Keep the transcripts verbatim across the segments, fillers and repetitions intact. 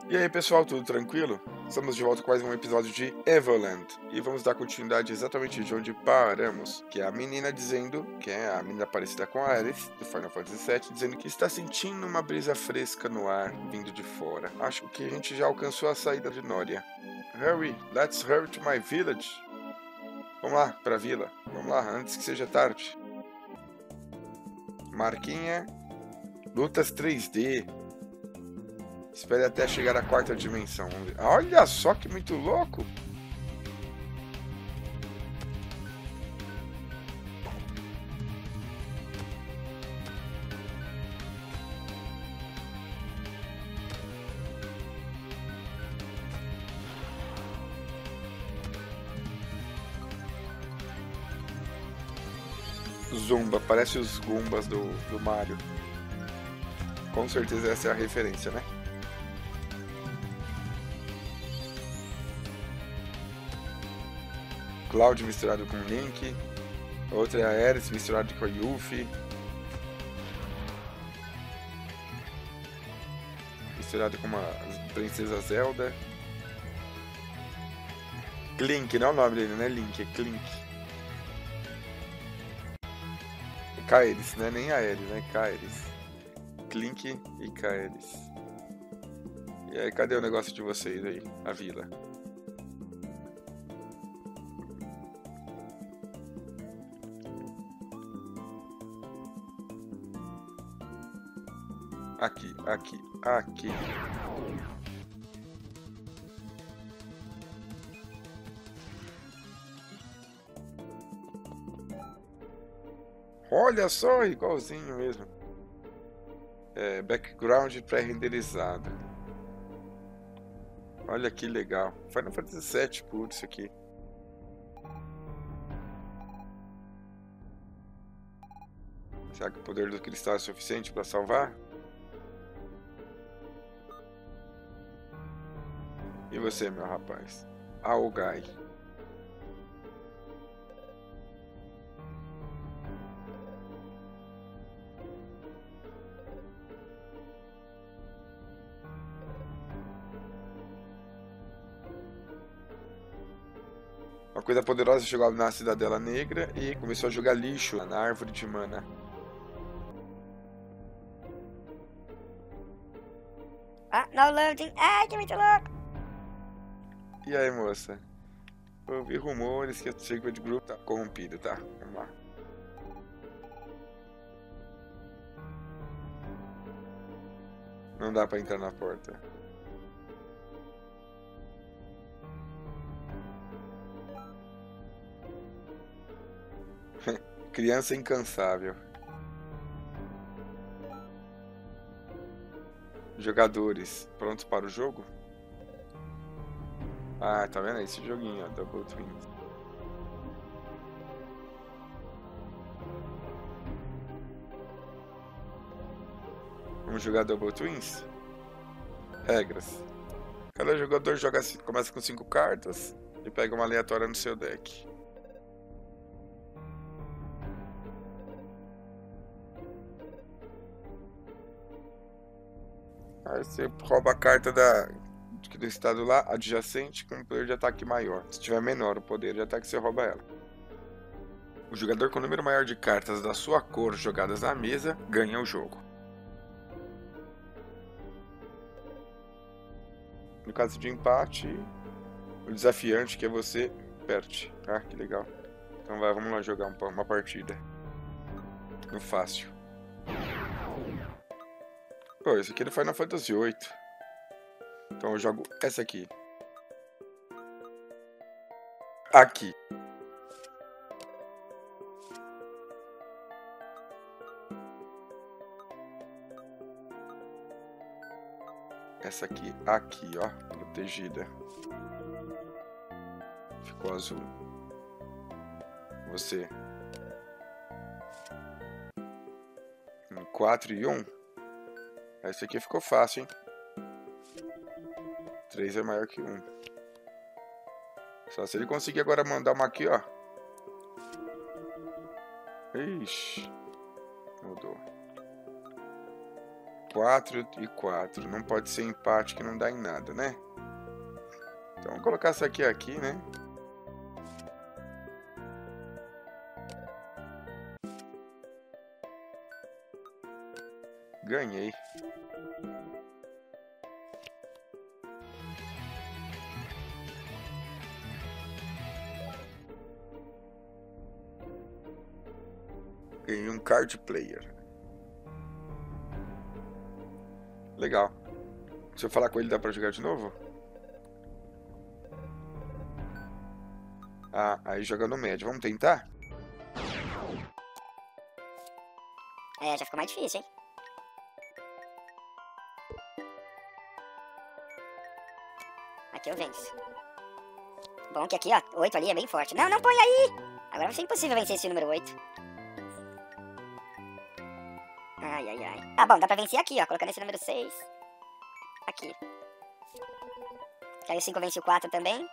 E aí pessoal, tudo tranquilo? Estamos de volta com mais um episódio de Evoland e vamos dar continuidade exatamente de onde paramos, que é a menina dizendo, que é a menina parecida com a Aerith, do Final Fantasy sete, dizendo que está sentindo uma brisa fresca no ar vindo de fora. Acho que a gente já alcançou a saída de Noria. Hurry, let's hurry to my village. Vamos lá, pra vila. Vamos lá, antes que seja tarde. Marquinha, lutas três D. Espere até chegar à quarta dimensão. Olha só que muito louco! Zumba, parece os Gumbas do, do Mario. Com certeza essa é a referência, né? Cloud misturado com Link. Outra é a Aerith misturado com a Yuffie. Misturado com uma princesa Zelda. Clink, não é o nome dele, não é Link, é Clink. Kaeris, não é nem Aerith, né? Kaeris. Clink e Kaeris. E aí, cadê o negócio de vocês aí? A vila. Aqui, aqui, aqui. Olha só, igualzinho mesmo. É, background pré-renderizado. Olha que legal. Final Fantasy sete puro isso aqui. Será que o poder do cristal é suficiente para salvar? E você, meu rapaz? Aogai. Uma coisa poderosa chegou na Cidadela Negra e começou a jogar lixo na árvore de mana. Ah, no loading. Ai, que muito louco. E aí, moça? Eu ouvi rumores que o Sacred Group tá corrompido, tá? Vamos lá. Não dá pra entrar na porta. Criança incansável. Jogadores prontos para o jogo? Ah, tá vendo? Esse joguinho, ó, Double Twins. Vamos jogar Double Twins? Regras. Cada jogador joga, começa com cinco cartas e pega uma aleatória no seu deck. Aí você rouba a carta da, do estado lá adjacente com um poder de ataque maior. Se tiver menor o poder de ataque, você rouba ela. O jogador com o número maior de cartas da sua cor jogadas na mesa ganha o jogo. No caso de empate, o desafiante, que é você, perde. Ah, que legal. Então vai, vamos lá jogar uma, uma partida. No fácil. Pô, esse aqui é do Final Fantasy oito. Então eu jogo essa aqui. Aqui. Essa aqui, aqui, ó, protegida. Ficou azul. Você. Em quatro e um. Esse aqui ficou fácil, hein? três é maior que um. Só se ele conseguir agora mandar uma aqui, ó. Ixi. Mudou. quatro e quatro. Não pode ser empate que não dá em nada, né? Então vamos colocar essa aqui aqui, né? Ganhei. Ganhei um card player. Legal. Se eu falar com ele, dá pra jogar de novo? Ah, aí joga no médio. Vamos tentar? É, já ficou mais difícil, hein? Aqui eu venço. Bom que aqui, ó, oito ali é bem forte. Não, não põe aí! Agora vai ser impossível vencer esse número oito. Ai, ai, ai. Ah, bom, dá pra vencer aqui, ó, colocando esse número seis. Aqui. Aí o cinco vence o quatro também.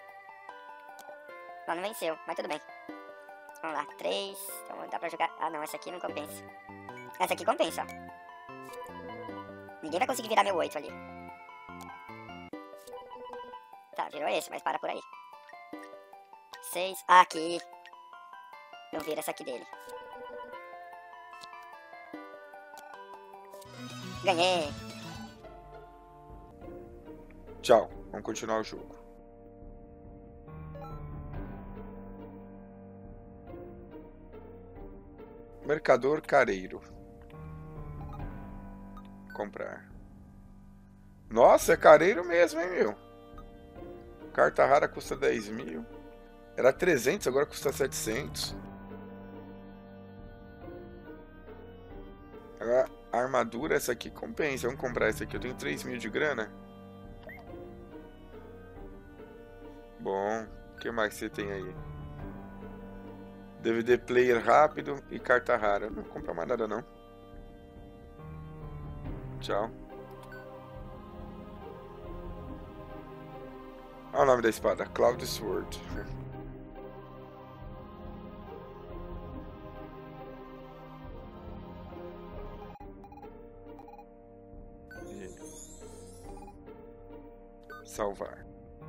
Não, não venceu, mas tudo bem. Vamos lá, três. Então dá pra jogar... Ah, não, essa aqui não compensa. Essa aqui compensa, ó. Ninguém vai conseguir virar meu oito ali. Tá, virou esse, mas para por aí. seis. Ah, aqui. Eu viro essa aqui dele. Ganhei. Tchau. Vamos continuar o jogo. Mercador careiro. Comprar. Nossa, é careiro mesmo, hein, meu? Carta rara custa dez mil. Era trezentos, agora custa setecentos. Agora, a armadura, essa aqui compensa. Vamos comprar essa aqui. Eu tenho três mil de grana. Bom, o que mais você tem aí? D V D player rápido e carta rara. Não vou comprar mais nada, não. Tchau. Olha o nome da espada. Cloud Sword. E... salvar.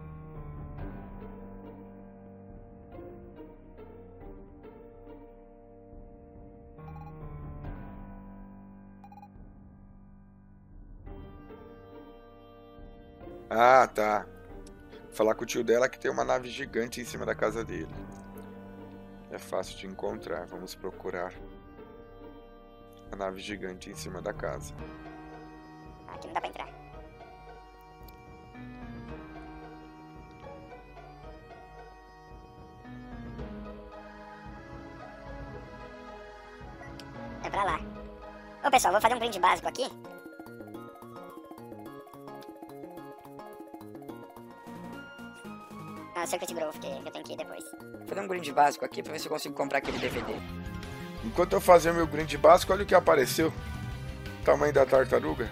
Ah, tá. Falar com o tio dela que tem uma nave gigante em cima da casa dele. É fácil de encontrar. Vamos procurar a nave gigante em cima da casa. Aqui não dá pra entrar. É pra lá. Ô pessoal, vou fazer um brinde básico aqui. Ah, Circuit Grove, que eu tenho que ir depois. Vou fazer um brinde básico aqui pra ver se eu consigo comprar aquele D V D. Enquanto eu fazia meu brinde básico, olha o que apareceu. Tamanho da tartaruga.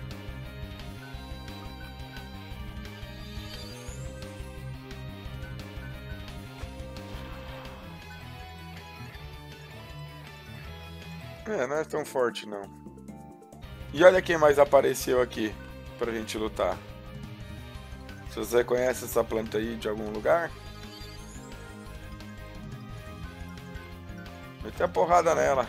É, não é tão forte não. E olha quem mais apareceu aqui pra gente lutar. Se você conhece essa planta aí de algum lugar, mete a porrada nela.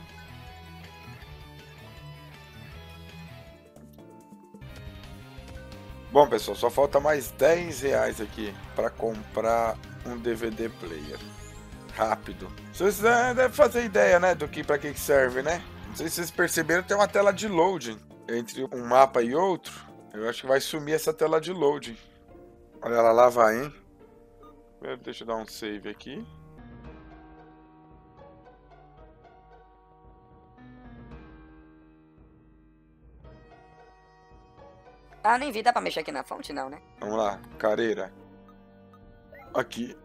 Bom, pessoal, só falta mais dez reais aqui para comprar um D V D player. Rápido. Vocês é, devem fazer ideia, né, do que para que serve, né? Não sei se vocês perceberam, tem uma tela de loading entre um mapa e outro. Eu acho que vai sumir essa tela de loading. Olha ela lá, vai, hein? Deixa eu dar um save aqui. Ah, nem vi, dá pra mexer aqui na fonte não, né? Vamos lá, careira. Aqui.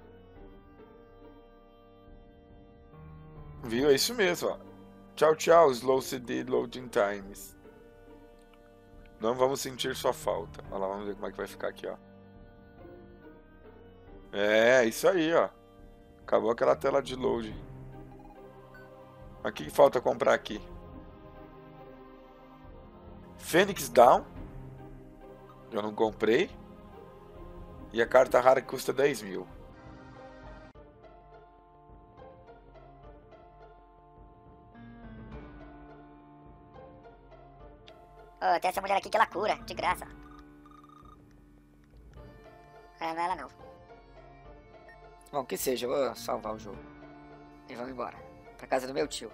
Viu? É isso mesmo, ó. Tchau, tchau, slow C D loading times. Não vamos sentir sua falta. Olha lá, vamos ver como é que vai ficar aqui, ó. É, isso aí, ó. Acabou aquela tela de loading. O que falta comprar aqui? Phoenix Down. Eu não comprei. E a carta rara que custa dez mil. Oh, tem essa mulher aqui que ela cura, de graça. É, não é ela não. Bom, que seja, eu vou salvar o jogo. E vamos embora. Pra casa do meu tio.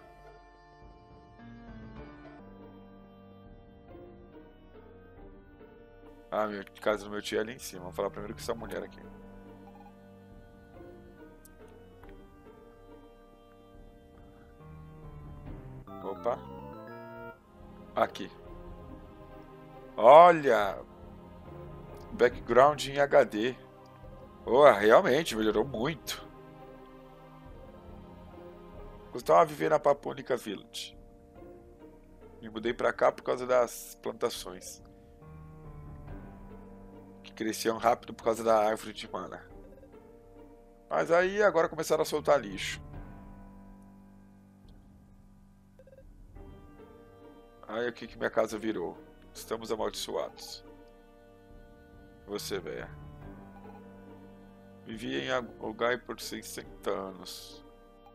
Ah, meu, casa do meu tio é ali em cima. Vou falar primeiro com essa mulher aqui. Opa. Aqui. Olha! Background em H D. Oh, realmente, melhorou muito. Costumava viver na Papúnica Village. Me mudei pra cá por causa das plantações. Que cresciam rápido por causa da árvore de mana. Mas aí agora começaram a soltar lixo. Aí o que que minha casa virou? Estamos amaldiçoados. Você, véia. Vivi em Algai por seiscentos anos.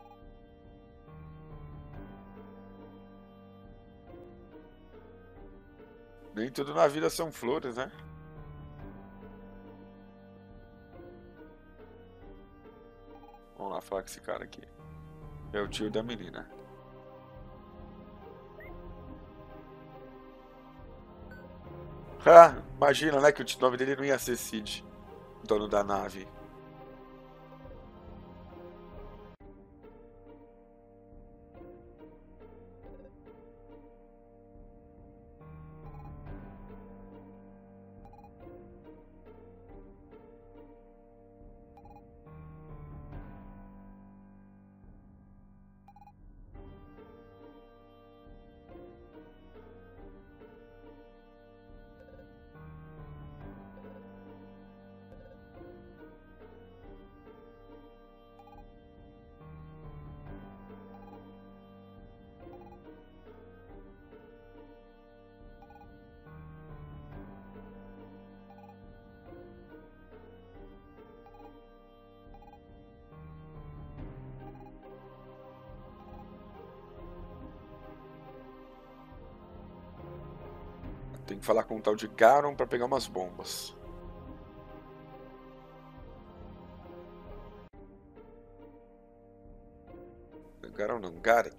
Nem tudo na vida são flores, né? Vamos lá falar com esse cara aqui. É o tio da menina. Ah, imagina, né, que o nome dele não ia ser Cid, dono da nave. Tem que falar com um tal de Garon pra pegar umas bombas. Garon não, Garen.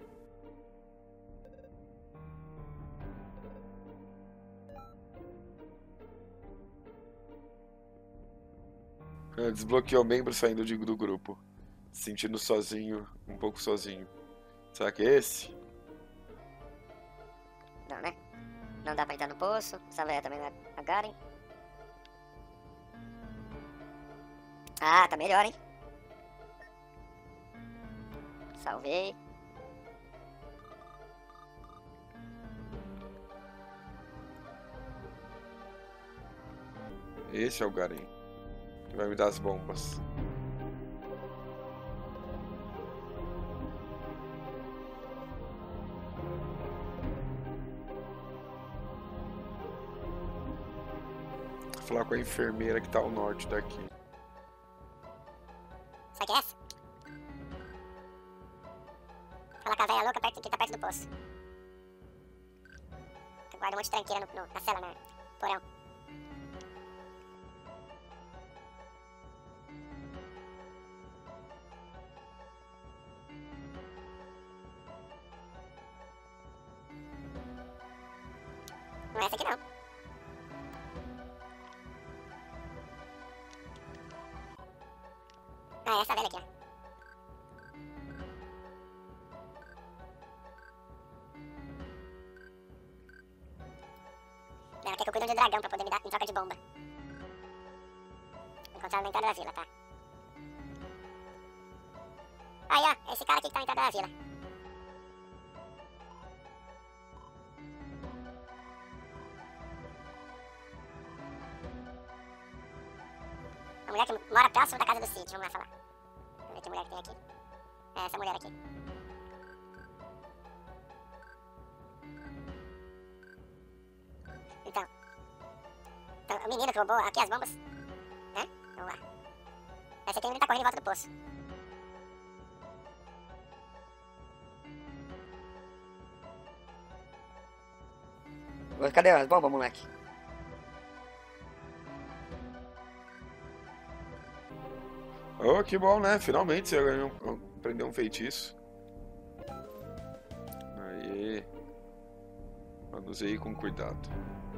Desbloqueou membro saindo de, do grupo. Se sentindo sozinho, um pouco sozinho. Será que é esse? Não, né? Não dá pra entrar no poço. Essa velha também não é a Garen. Ah, tá melhor, hein? Salvei. Esse é o Garen. Que vai me dar as bombas. Vou falar com a enfermeira que tá ao norte daqui. Sabe que é essa? Fala com a velha louca perto, que tá perto do poço. Guarda um monte de tranqueira no, no, na cela, né? Porão. Não é essa aqui não. Ah, é essa velha aqui, ó. Ela quer que eu cuide de um dragão pra poder me dar em troca de bomba. Vou encontrar ela na entrada da vila, tá? Aí, ó, esse cara aqui que tá na entrada da vila. A mulher que mora próximo da casa do Cid, vamos lá falar. Vamos ver que mulher que tem aqui. É essa mulher aqui. o menino que roubou aqui as bombas. Né? Vamos lá. Esse aqui ele tá correndo em volta do poço. Cadê as bombas, moleque? Oh, que bom, né? Finalmente você ganhou, aprendeu um feitiço. Aí. Manuseie com cuidado.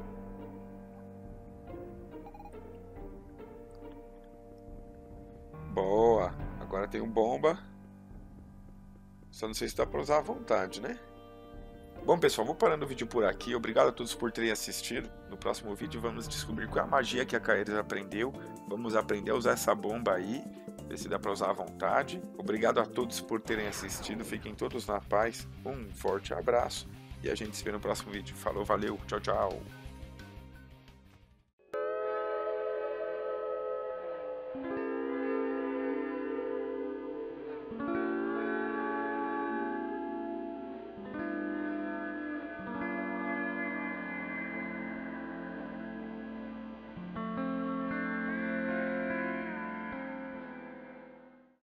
Boa. Agora tem um bomba. Só não sei se dá pra usar à vontade, né? Bom, pessoal, vou parando o vídeo por aqui. Obrigado a todos por terem assistido. No próximo vídeo vamos descobrir qual é a magia que a Kaeris aprendeu. Vamos aprender a usar essa bomba aí. Ver se dá pra usar à vontade. Obrigado a todos por terem assistido. Fiquem todos na paz. Um forte abraço. E a gente se vê no próximo vídeo. Falou, valeu. Tchau, tchau.